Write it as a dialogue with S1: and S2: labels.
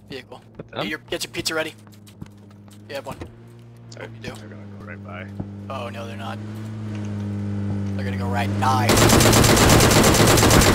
S1: vehicle. Get your pizza ready. You have one. I hope you do.
S2: They're gonna go right by.
S1: Oh no, they're not. They're gonna go right by.